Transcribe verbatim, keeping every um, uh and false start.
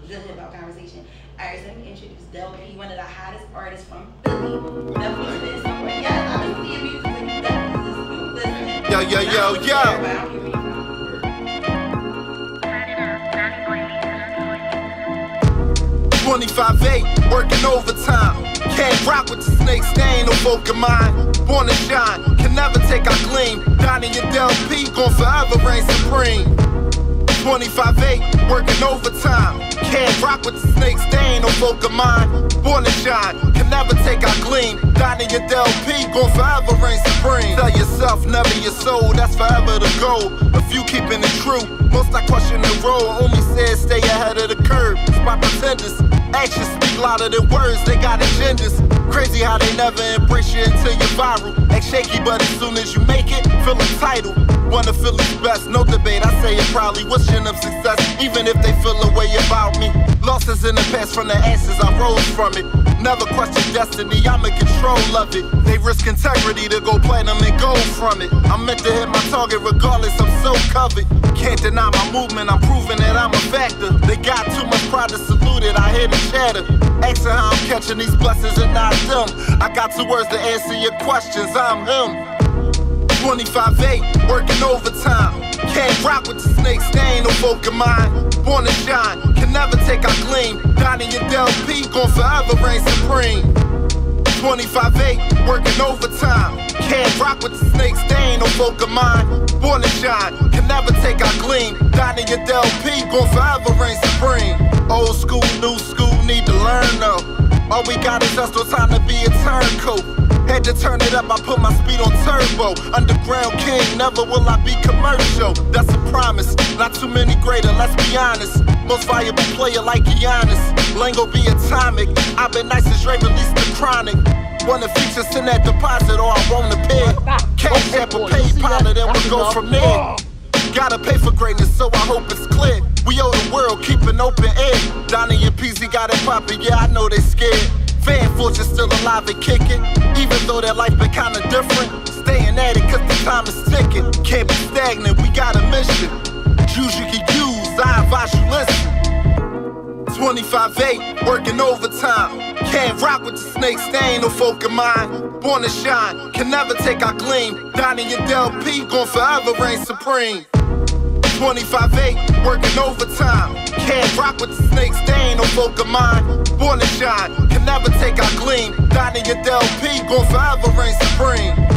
the hip hop conversation. Alright, so let me introduce Del P, one of the hottest artists from Philly. Definitely listen. Yeah, I listen to your music, but you definitely listen. Yo, yo, yo, yo. twenty-five eight, working overtime. Can't rock with the snakes, they ain't no folk of mine. Born to shine, can never take our gleam. Donnie and Del P gon' forever reign supreme. twenty-five eight, working overtime. Can't rock with the snakes, they ain't no folk of mine. Born to shine, can never take our gleam. Donnie and Del P gon' forever reign supreme. Tell yourself, never your soul, that's forever the goal. A few keeping it true, most not question the role. Only said stay ahead of the curve. Spot pretenders, actions speak louder than words, they got agendas. Crazy how they never embrace you until you're viral. Act shaky, but as soon as you make it, feel entitled. One of Philly's best, no debate, I say it proudly. Wishing them success, even if they feel a way about me. Losses in the past, from the ashes I rose from it. Never question destiny, I'm in control of it. They risk integrity to go platinum and gold from it. I'm meant to hit my target regardless, I'm so covered. Can't deny my movement, I'm proving that I'm a factor. They got too much pride to salute it, I hear the chatter. Asking how I'm catching these blessings and not them. I got two words to answer your questions, I'm him. twenty-five eight, working overtime. Can't rock with the snakes, they ain't no folk of mine. Born to shine, can never take our gleam. Donnie and Del P gon' forever reign supreme. twenty-five eight, working overtime. Can't rock with the snakes, they ain't no folk of mine. Born to shine, can never take our gleam. Donnie and Del P gon' forever reign supreme. Old school, new school, need to learn though. All we got is just no time to be a turncoat. Had to turn it up, I put my speed on turbo. Underground king, never will I be commercial. That's a promise, not too many greater, let's be honest. Most valuable player like Giannis. Lango be atomic, I've been nice as Dre released the Chronic. Wanna feature, send that deposit or I won't appear. Cash app or PayPal, then we'll go from there. Gotta pay for greatness, so I hope it's clear. We owe the world, keep an open air. Donnie and Peasy got it poppin', yeah, I know they scared. Fan Fortune still alive and kicking, even though their life been kinda different. Staying at it cause the time is ticking. Can't be stagnant, we got a mission. Juice you can use, I advise you listen. twenty-five eight, working overtime. Can't rock with the snakes, they ain't no folk of mine. Born to shine, can never take our gleam. Donnie and Del P gon' forever reign supreme. twenty-five eight, working overtime. Can't rock with the snakes, they ain't no folk of mine. Born to shine, can never take our gleam. Donnie and Del P gon' forever reign supreme.